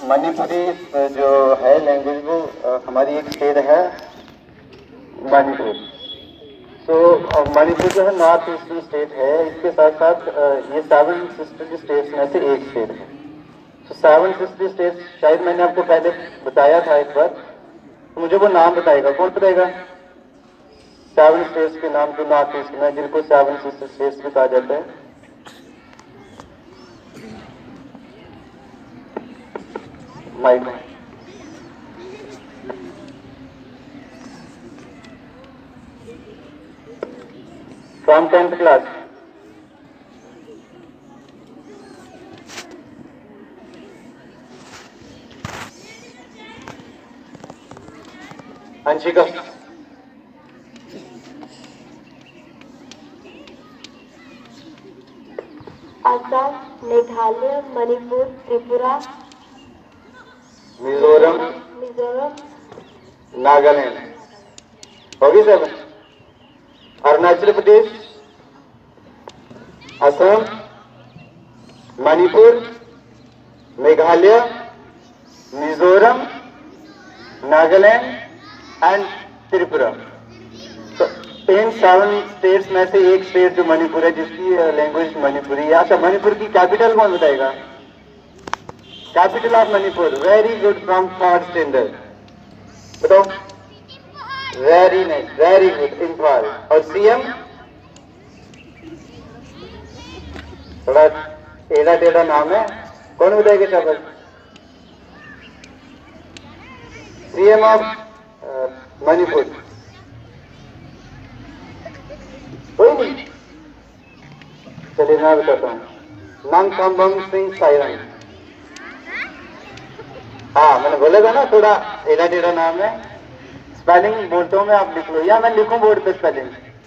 मणिपुरी जो है लैंग्वेज वो हमारी एक स्टेट है मणिपुर। सो मणिपुर जो है नॉर्थ ईस्टर्न स्टेट है, इसके साथ साथ ये 7 सिस्टर स्टेट्स में से एक स्टेट है। तो 7 सिस्टर स्टेट्स शायद मैंने आपको पहले बताया था एक बार, तो मुझे वो नाम बताएगा, कौन बताएगा? 7 स्टेट्स के नाम जो नॉर्थ ईस्ट में, जिनको 7 सिस्टर स्टेट्स भी कहा जाता है। Mike from 10th class. Anshika. Assam, Meghalaya, Manipur, Tripura, Mizoram, Nagaland, होगी सब। अरुणाचल प्रदेश, असम, मणिपुर, मेघालय, मिजोरम, नागालैंड एंड त्रिपुरा। तो इन 7 स्टेट्स में से एक स्टेट जो मणिपुर है, जिसकी लैंग्वेज मणिपुरी है। अच्छा, मणिपुर की कैपिटल कौन बताएगा? Capital of Manipur, very good, from 3rd standard, बताओ। Very nice, very good, Imphal. और सीएम? थोड़ा टेढ़ा टेढ़ा नाम है, कौन बताएगा शाबाश? सीएम ऑफ मणिपुर कोई नहीं? चलिए मैं बताता हूँ। नांगथांगबम सिंह साइरन। हाँ, मैंने बोला था ना थोड़ा टेढ़ा टेढ़ा नाम है। स्पेलिंग बोलता हूँ मैं, आप लिख लो, या मैं लिखूं बोर्ड पे स्पेलिंग?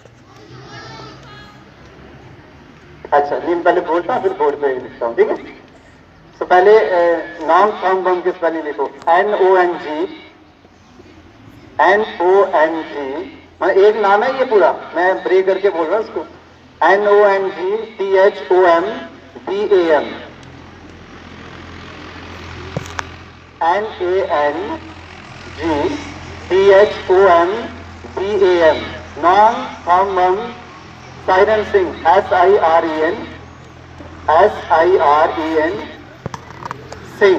अच्छा, नहीं, पहले बोलता हूँ फिर बोर्ड पे लिखता हूँ, ठीक है? तो पहले नांगथांगबम की स्पेलिंग लिखो, NONG, मतलब एक नाम है ये पूरा, मैं ब्रेक करके बोल रहा हूँ उसको। NONGTHOMBAM, NANGTHOMBAM, Nongthombam Siren Singh, SIREN Singh.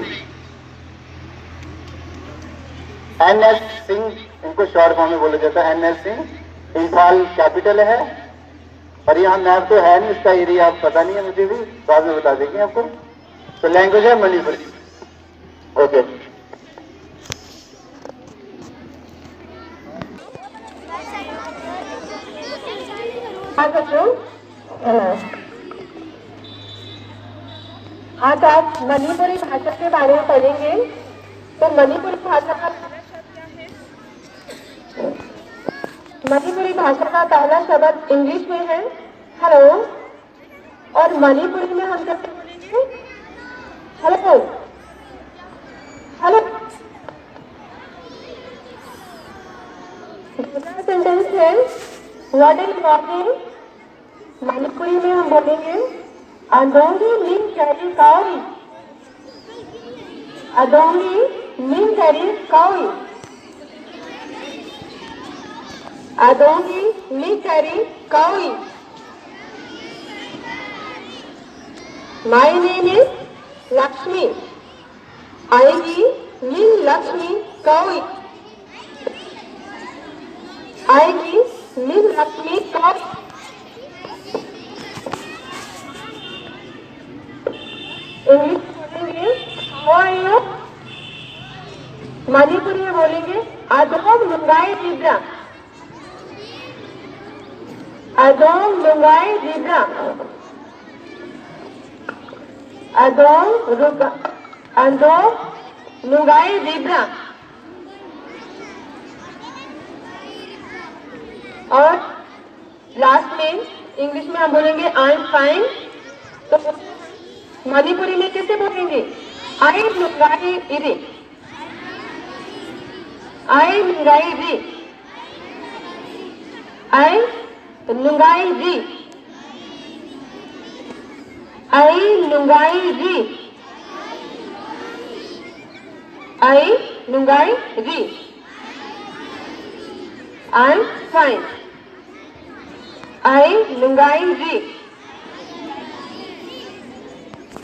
NS Singh, इनको शॉर्ट फॉर्म में बोला जाता है, NS सिंह। इम्फाल कैपिटल है, और यहाँ मैप तो है नहीं, इसका एरिया आप पता नहीं है, मुझे भी बाद में बता देंगे आपको। तो लैंग्वेज है मणिपुरी। ओके, आज आप मणिपुरी भाषा के बारे में पढ़ेंगे। तो मणिपुरी भाषा का पहला शब्द इंग्लिश में है हेलो, और मणिपुरी में हम कैसे बोलेंगे? Hello, hello. दूसरा सेंटेंस है व्हाट इज वॉकिंग, मणिपुरी में हम बोलेंगे अदोंगी मीन कैरी काउरी, अदोंगी मीन कैरी काउरी, अदोंगी मीन कैरी काउरी। माय नेम इज लक्ष्मी, आएगी मीन लक्ष्मी काउरी, आएगी मीन लक्ष्मी काउरी। इंग्लिश बोलेंगे हाउ आर यू, मणिपुरी में बोलेंगे अदोम लुंगाई जिब्रा, अदोम लुंगाई जिब्रा, अदोम लुंगाई जिब्रा। और लास्ट में इंग्लिश में हम बोलेंगे आई एम फाइन। तो मणिपुरी में कैसे बोलेंगे? आई लुंगाई इरे, आई लुंगाई जी, आई लुंगाई जी, आई लुंगाई जी। आई नुंगाई री, आई एम फाइन, आई नुंगाई री।